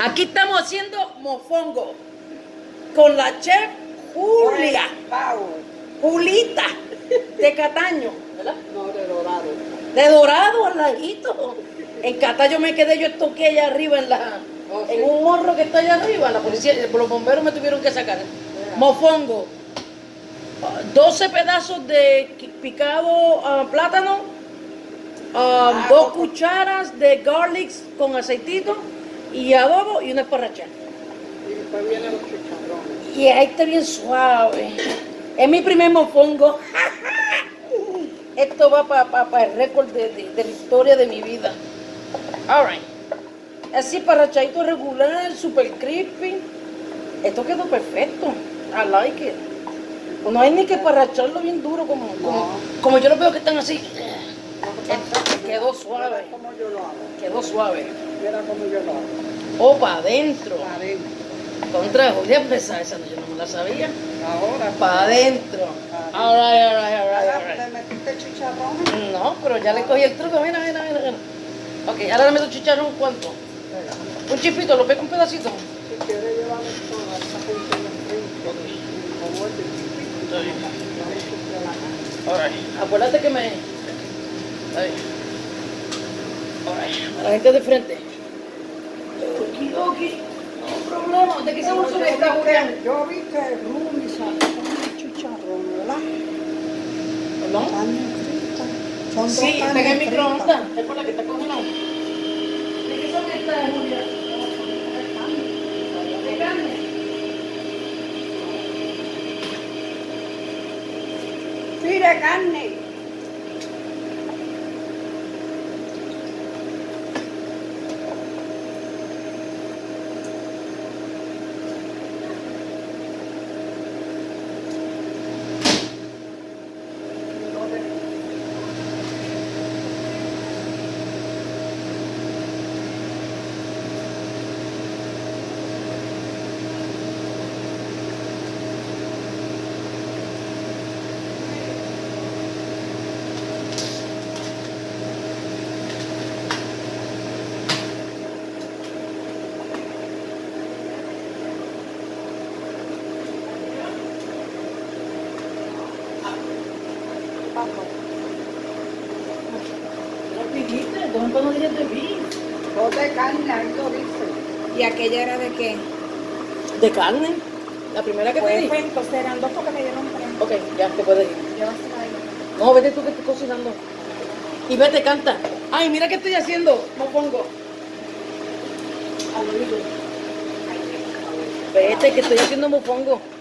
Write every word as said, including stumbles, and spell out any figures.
Aquí estamos haciendo mofongo con la chef Julia. Julita de Cataño, ¿verdad? No, de Dorado. De Dorado al ladito. En Cataño me quedé, yo estoqué allá arriba en la Oh, en sí. un morro que está allá arriba. La policía, los bomberos me tuvieron que sacar. Yeah. Mofongo. doce pedazos de picado uh, plátano. Um, Ah, dos poco. cucharas de garlic con aceitito y adobo y una esparracha. Y después vienen los chicharrones. Y ahí está bien suave. Es mi primer mofongo. Esto va para pa, pa el récord de, de, de la historia de mi vida. Alright. Así parrachadito regular, super crispy. Esto quedó perfecto. I like it. No hay ni que parracharlo bien duro como, como, No. como yo lo veo que están así. Mira Quedó suave. como yo lo hago. Quedó suave. Mira como yo lo hago. O para adentro. Adentro. Contra Julia Presa, esa no, yo no me la sabía. Ahora. Para adentro. Alright, alright, alright, Ahora, ¿le alright. metiste chicharrones? No, pero ya le cogí el truco. Mira, mira, mira, mira. Ok, ahora le meto chicharrón, ¿cuánto? Un chipito, lo pego un pedacito. Si quieres llevarle toda esta gente en el frío, como el de chiquito, Está bien. no le sufre la cara. Alright, acuérdate que me... Está bien. Alright, a la gente de frente. Okidoki, no problema. ¿De qué se usa Yo esta, vi Julián? que- Yo vi que Rumi sacó un chicharrón, ¿verdad? ¿Perdón? Carne frita. Son dos Sí, está en carnes el microondas. fritas. Es por la que está congelado. ¿De qué son estas, Julia? ¿De carne? Sí, de carne. ¿No dijiste? ¿Dos empanadillas de beef? Dos de carne, ahí lo dice. ¿Y aquella era de qué? ¿De carne? ¿La primera que te Pues, di? pues entonces eran dos porque me dieron tres. Ok, ya te puedes ir. Llévasela ahí. No, vete tú que estoy cocinando. Y vete, canta. Ay, mira qué estoy haciendo. Mofongo. Al oído. Vete que estoy haciendo mofongo.